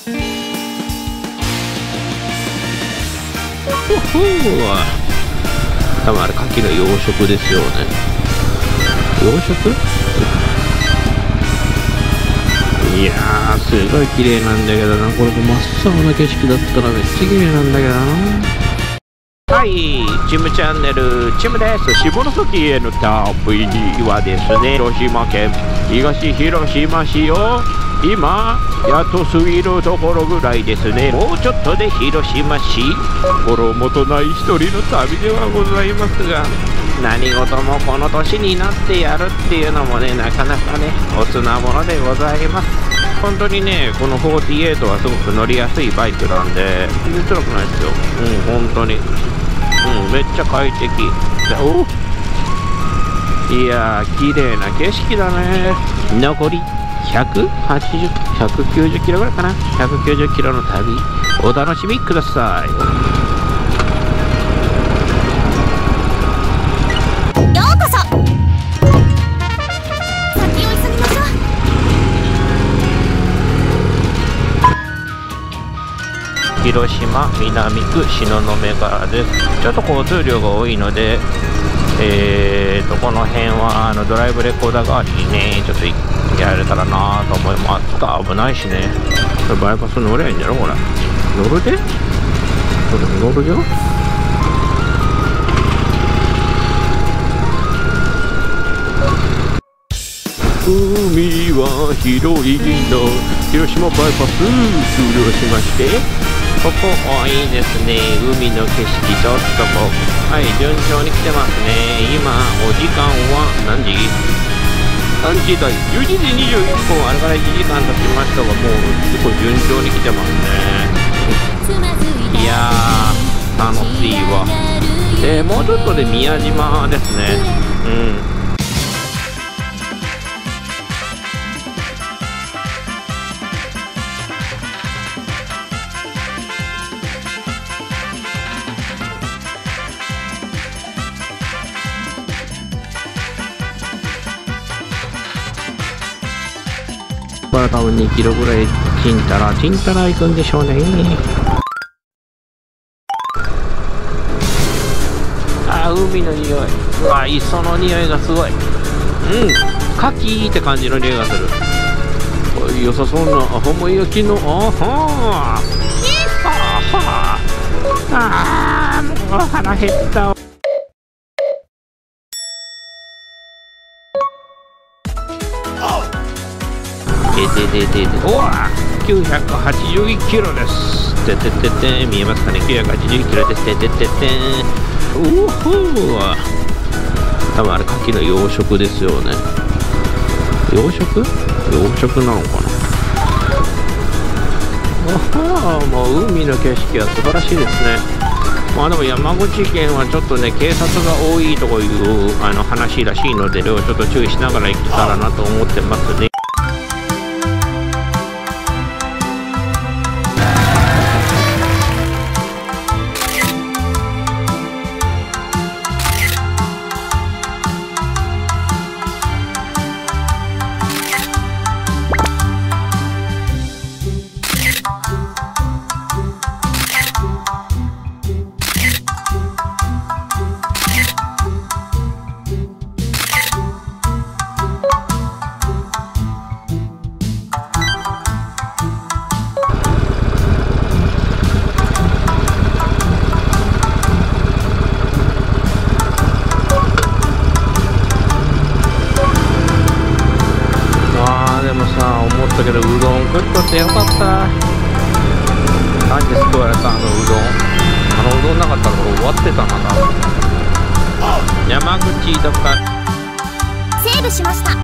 多分あれ牡蠣の養殖ですよね。養殖？いやー、すごい綺麗なんだけどな。これ真っ青な景色だったらめっちゃ綺麗なんだけどな。はい、チムチャンネル、チムです。下関への旅はですね、広島県東広島市を今やっと過ぎるところぐらいですね。もうちょっとで広島市、心もとない一人の旅ではございますが、何事もこの年になってやるっていうのもね、なかなかね、おつなものでございます。本当にね、この48はすごく乗りやすいバイクなんで、全然辛くないですよ。本当に。めっちゃ快適。いやー、綺麗な景色だね。残り180、190キロぐらいかな。190キロの旅、お楽しみください。 ようこそ。先を急ぎましょう。 広島南区東雲からです。ちょっと交通量が多いので、この辺はドライブレコーダー代わりにね、ちょっとやれたらなと思います。危ないしね。これバイパス乗ればいいんだろ、これ。乗るで？これ乗るよ。海は広いの広島バイパス終了しまして、ここいいですね。海の景色ちょっとはい、順調に来てますね。今お時間は何時？3時台、11時21分、あれから1時間経ちましたが、もう結構順調に来てますね。いやー、楽しいわ。もうちょっとで宮島ですね。これ多分2キロぐらいちんたら行くんでしょうね。海の匂い、磯の匂いがすごい。牡蠣って感じの匂いがする。良さそうなほんま焼きの、もう腹減った。981キロです。見えますかね。981キロです。多分あれ牡蠣の養殖ですよね。養殖なのかな。もう海の景色は素晴らしいですね。でも山口県はちょっとね、警察が多いとこいう話らしいので、ちょっと注意しながら行けたらなと思ってますね。思ったけど、うどん食っとってよかった。何で救われたうどん。うどんなかったら終わってたな。山口とかセーブしました。